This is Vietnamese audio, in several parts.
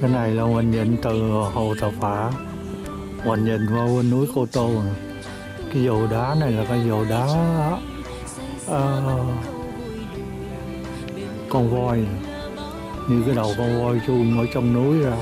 Cái này là mình nhìn từ hồ Tà Phả, mình nhìn qua bên núi Cô Tô nè. Cái dồ đá này là cái dồ đá con voi nè. Như cái đầu con voi chuông ở trong núi ra.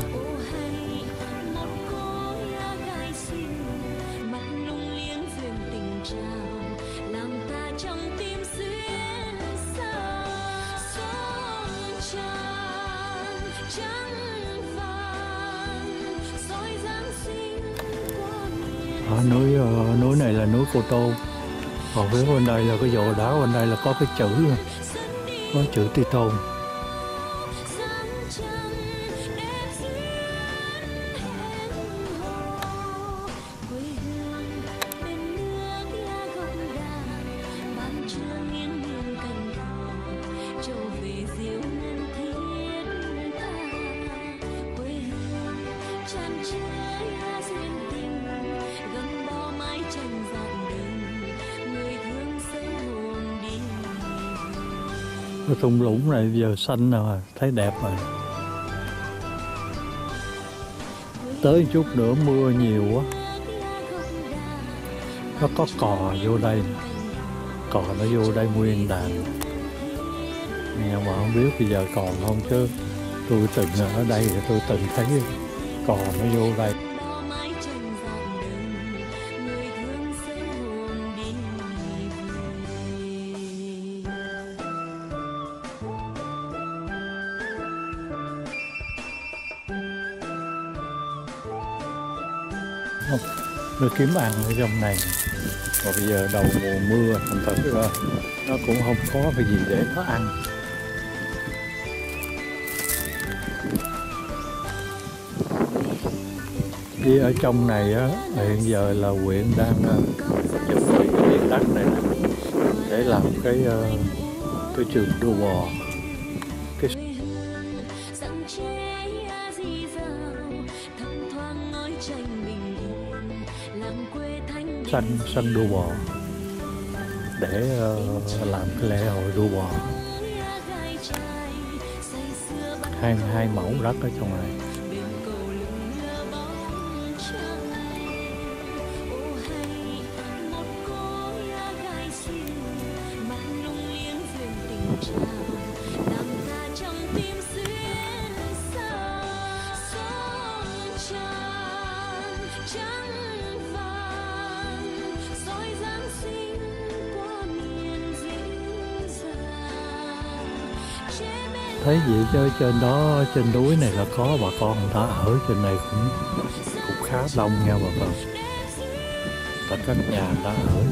Núi này là núi Cô Tô. Còn phía bên đây là cái dồ đá, bên đây là có cái chữ, có chữ Tri Tôn. Cái thung lũng này giờ xanh rồi, thấy đẹp rồi. Tới chút nữa mưa nhiều quá. Nó có cò vô đây. Cò nó vô đây nguyên đàn. Nhưng mà không biết bây giờ còn không chứ. Tôi từng ở đây thì tôi từng thấy cò nó vô đây. Nó kiếm ăn ở trong này. Và bây giờ đầu mùa mưa thành thử ra nó cũng không có cái gì để nó ăn. Đi ở trong này á, hiện giờ là huyện đang chuẩn bị cái miền đất này để làm cái trường đua bò. Sân đua bò để làm cái lễ hội đua bò. Hai mẫu đất ở trong này. Thấy gì chứ trên đó, trên núi này là có bà con người ta ở trên này cũng khá đông nha bà con. Tất cả các nhà người ta ở.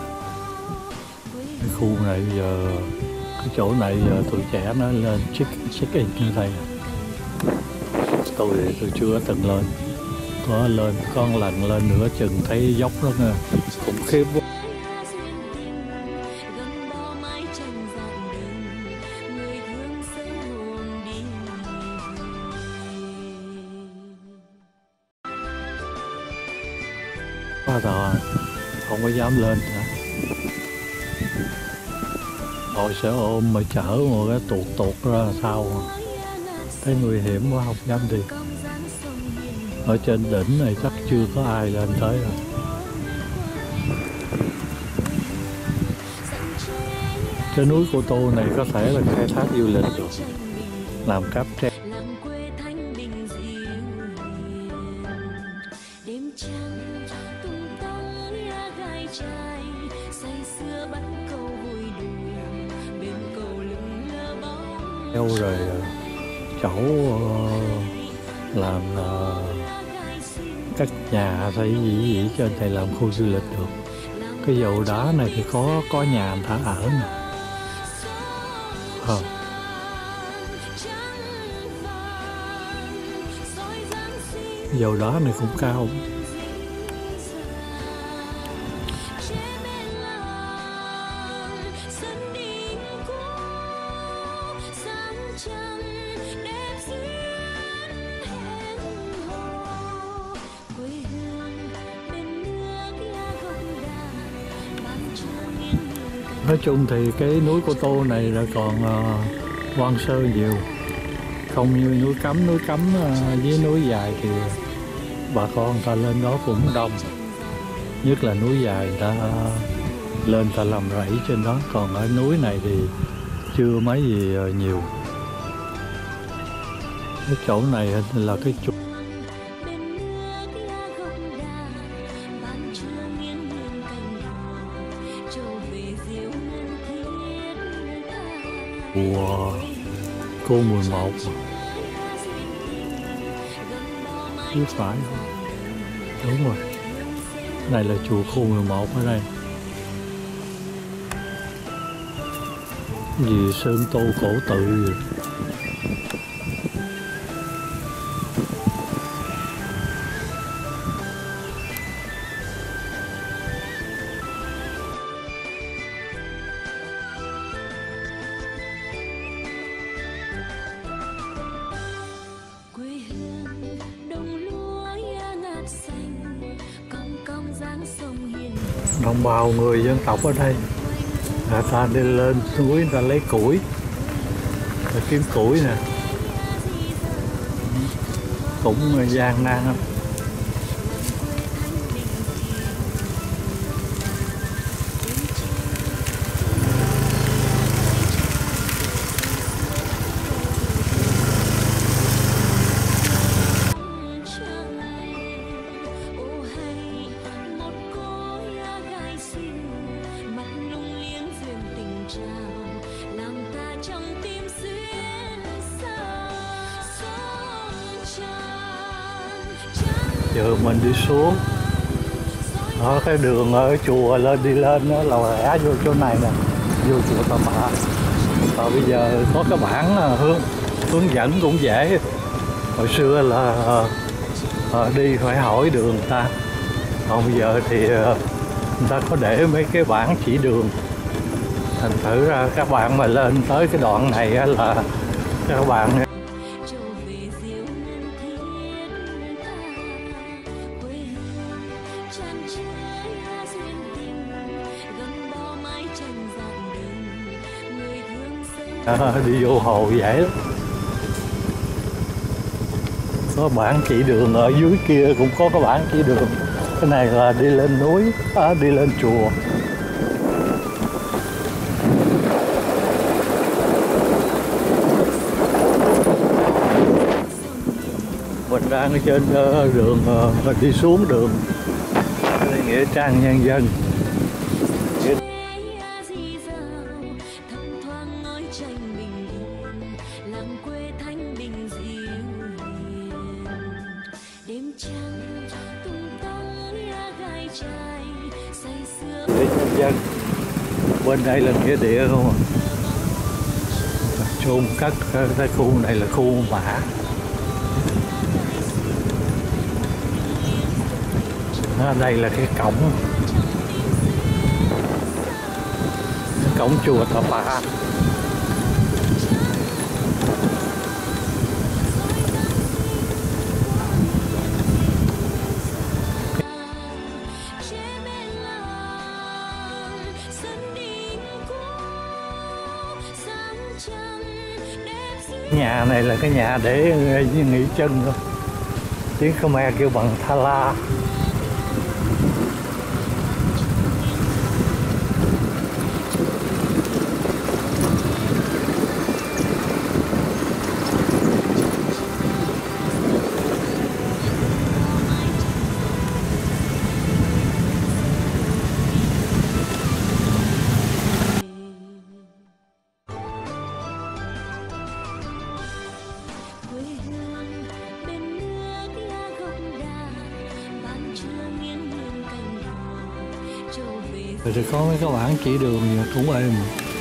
Cái khu này giờ, cái chỗ này giờ tụi trẻ nó lên check in như đây. Tôi chưa từng lên. Có lên con lần lên nữa chừng thấy dốc đó nha. Khủng khiếp quá. Rồi, không có dám lên nữa. Rồi sẽ ôm mà chở một cái tuột ra sao. Thấy nguy hiểm quá không dám đi. Ở trên đỉnh này chắc chưa có ai lên tới rồi. Trên núi Cô Tô này có thể là khai thác du lịch được. Làm cáp treo. Rồi chỗ làm các nhà xây gì trên này làm khu du lịch được. Cái dầu đá này thì có nhà người ta ở nè. Dầu đá này cũng cao. Nói chung thì cái núi Cô Tô này là còn hoang sơ nhiều, không như núi Cấm với núi Dài thì bà con người ta lên đó cũng đông, nhất là núi Dài người ta lên ta làm rẫy trên đó, còn ở núi này thì chưa mấy gì nhiều. Cái chỗ này là cái chùa. Chùa Cô 11 chứ phải không? Đúng rồi, này là chùa Cô 11 ở đây. Gì sơn tô cổ tự gì. Đồng bào người dân tộc ở đây người ta đi lên núi người ta lấy củi, người kiếm củi nè, cũng gian nan lắm. Giờ mình đi xuống ở cái đường ở chùa đi lên đó là rẽ vô chỗ này nè, vô chùa Tà Bà. Và bây giờ có cái bảng hướng dẫn cũng dễ. Hồi xưa là đi phải hỏi đường người ta, còn bây giờ thì người ta có để mấy cái bảng chỉ đường. Thành thử ra các bạn mà lên tới cái đoạn này là các bạn đi vô hồ dễ lắm. Có bản chỉ đường ở dưới kia cũng có cái bản chỉ đường. Cái này là đi lên núi, đi lên chùa. Mình đang ở trên đường, mình đi xuống đường đây nghĩa trang nhân dân. Nhân dân bên đây là nghĩa địa không à, chôn cất. Cái khu này là khu mả. Đây là cái cổng chùa Tà Bà. Nhà này là cái nhà để nghỉ chân thôi, tiếng Khmer kêu bằng Tha La. Rồi có mấy cái bảng chỉ đường cũng êm.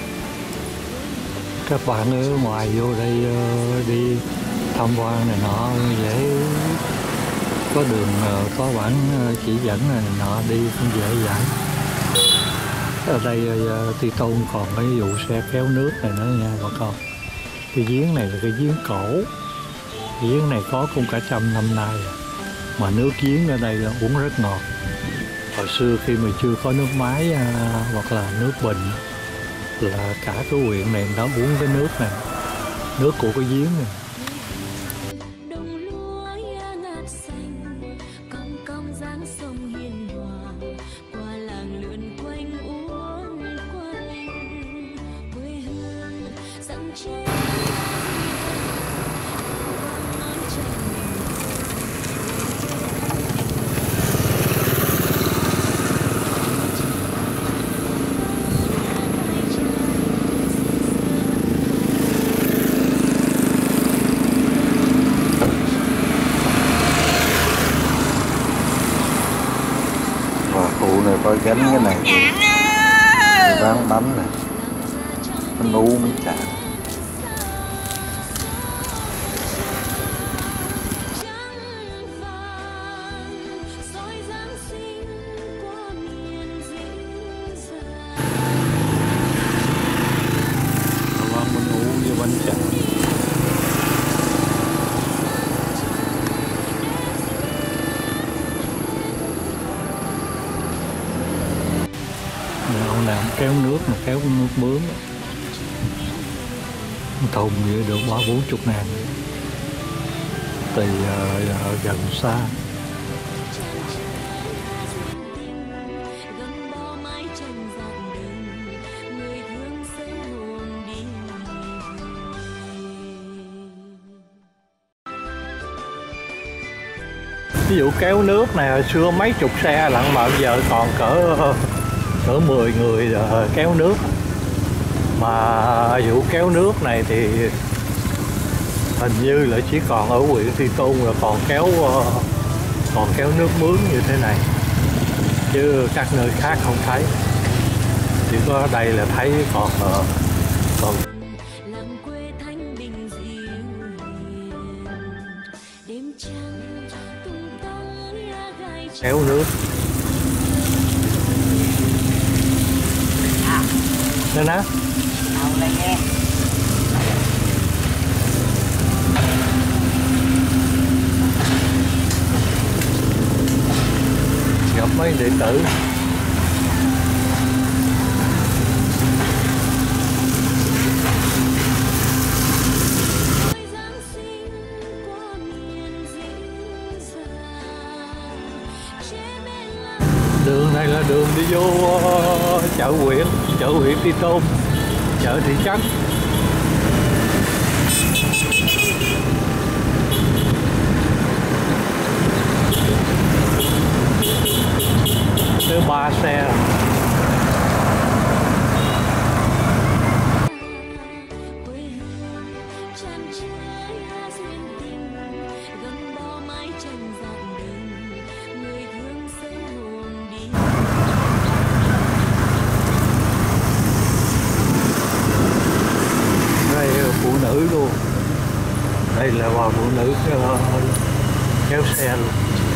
Các bạn ở ngoài vô đây đi tham quan này nọ dễ, có đường có bảng chỉ dẫn này nọ đi cũng dễ dàng. Ở đây Ti Tôn còn cái vụ xe kéo nước này nữa nha bà con. Cái giếng này là cái giếng cổ, cái giếng này có cũng cả 100 năm nay mà nước giếng ở đây là uống rất ngọt. Hồi xưa khi mà chưa có nước máy hoặc là nước bình là cả cái huyện này đã uống cái nước này, nước của cái giếng này. dáng sông hiền hòa, qua làng lượn quanh uốn quanh quê hương dặm trên ngón chân mình. Cụ này phải gánh cái này để bán bánh này, bánh ú bánh chả. Bán bánh ú với bánh chả. Ông làm kéo nước mà kéo nước mướn, thùng vậy được 30-40 ngàn tùy gần xa. Ví dụ kéo nước này hồi xưa mấy chục xe lận mà giờ còn cỡ 10 người kéo nước. Mà vụ kéo nước này thì hình như là chỉ còn ở huyện Tri Tôn là còn kéo nước mướn như thế này, chứ các nơi khác không thấy, chỉ có ở đây là thấy còn kéo nước. Nên á gặp mấy đệ tử. Đường này là đường đi vô chợ huyện Tri Tôn, chợ thị trấn. Tới 3 xe. Phụ nữ luôn, đây là bà phụ nữ kéo xe luôn.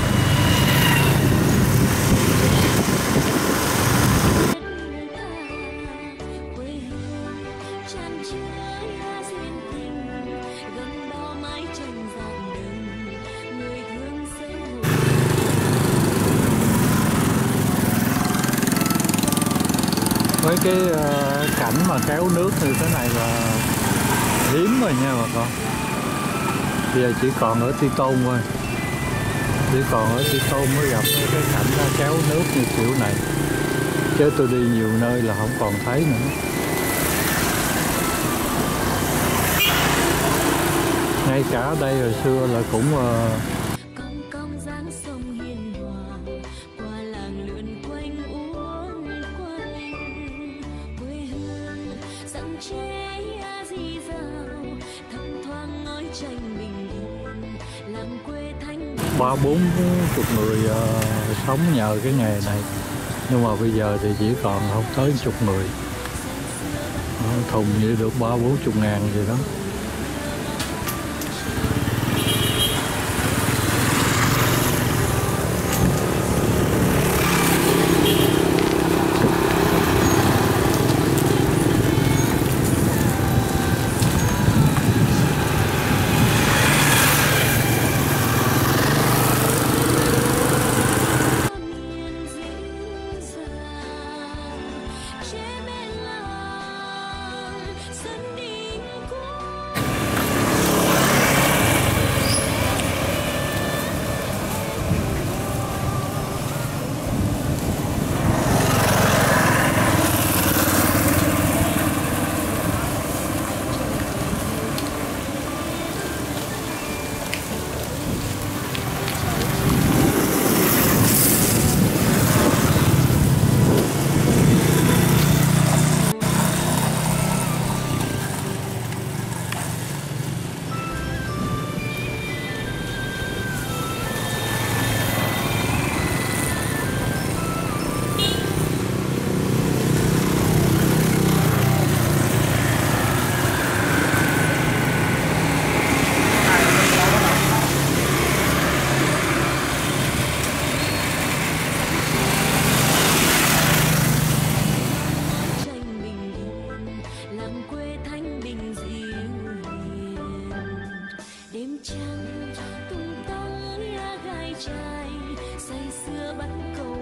Với cái cảnh mà kéo nước như thế này là hiếm rồi nha bà con. Bây giờ chỉ còn ở Tri Tôn thôi, chỉ còn ở Tri Tôn mới gặp cái cảnh kéo nước như kiểu này, chứ tôi đi nhiều nơi là không còn thấy nữa. Ngay cả ở đây hồi xưa là cũng ba bốn chục người sống nhờ cái nghề này, nhưng mà bây giờ thì chỉ còn không tới chục người. Thùng như được 30-40 ngàn gì đó. Sân đi qua trăng tung tăng lá gai trai say sưa bắt cầu